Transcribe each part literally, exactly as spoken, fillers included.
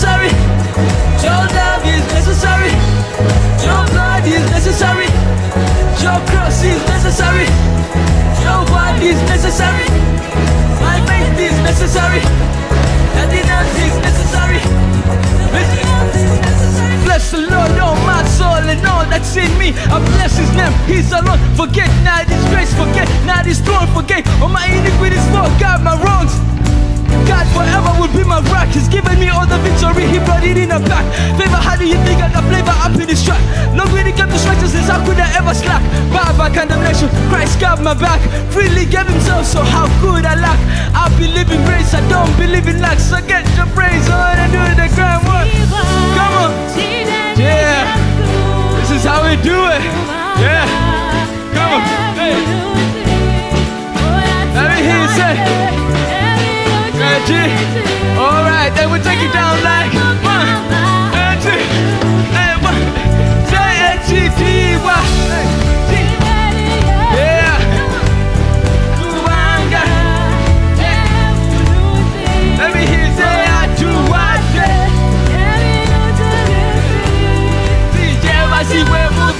necessary. Your love is necessary. Your blood is necessary. Your cross is necessary. Your word is necessary. My faith is necessary. Nothing else is necessary. Bless the Lord, oh my soul, and all that's in me. I bless His name, He's alone. Forget not His grace, forget not His throne. Forget all my iniquities, forget my wrongs. God forever will be my rock. He's given me all the victory, He brought it in a pack. Favor, how do you think I got flavor up in this track? Lord, when it comes to righteousness, how could I ever slack? Bow by condemnation, Christ got my back. Freely gave Himself, so how could I lack? I believe in grace, I don't believe in lack. So get your praise on and do the grand work. Come on. Yeah. This is how we do it. Yeah. Come on. Hey. Let me hear you say. Alright, then we'll take it down like one, and two, and one. Say H G D Y. Yeah. Let me hear you say I do what D J I see where we'll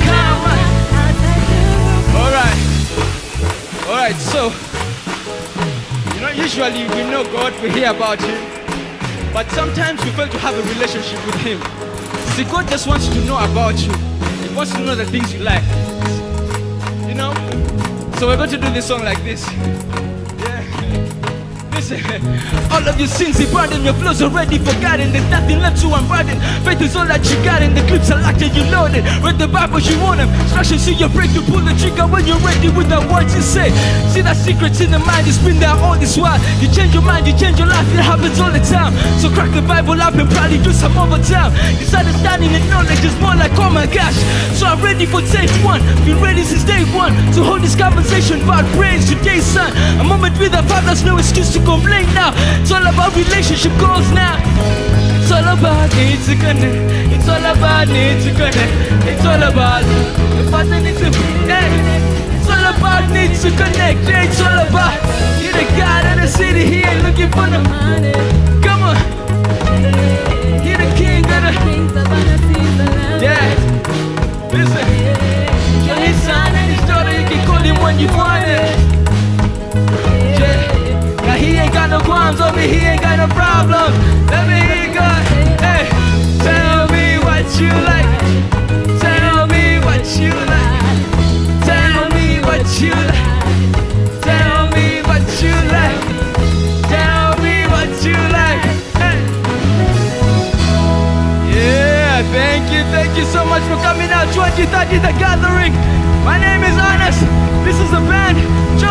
come. Alright. Alright, so usually we know God, we hear about Him, but sometimes we fail to have a relationship with Him. See, God just wants to know about you. He wants to know the things you like. You know? So we're going to do this song like this. Yeah. Listen. All of your sins He pardoned, your flaws already forgotten. There's nothing left to unburden. Faith is all that you got, and the clips are locked and you loaded. Read the Bible, you want them. Instructions, see you're afraid to pull the trigger when you're ready with the words you say. See that secrets in the mind, it's been there all this while. You change your mind, you change your life, it happens all the time. So crack the Bible up and probably do some overtime. This understanding and knowledge is more like, oh my gosh. So I'm ready for stage one, been ready since day one. To hold this conversation about praise today, son. A moment with the Father's no excuse to complain now. It's all about relationship goals now. It's all about need to connect. It's all about need to connect. It's all about the Father needs to connect. It's all about need to connect. It's all about you're the God of the city. He ain't looking for no money. Come on. You're the king of the yeah. Listen. You're His son and His daughter. You can call Him when you want it. Yeah. Now He ain't got no qualms over me. He ain't got no problem. Let me hear you go. Hey, tell me what you like. Tell me what you like. Tell me what you like. Tell me what you like. Tell me what you like. Hey. Yeah, thank you, thank you so much for coming out. twenty thirty, the gathering. My name is Honest. This is the band.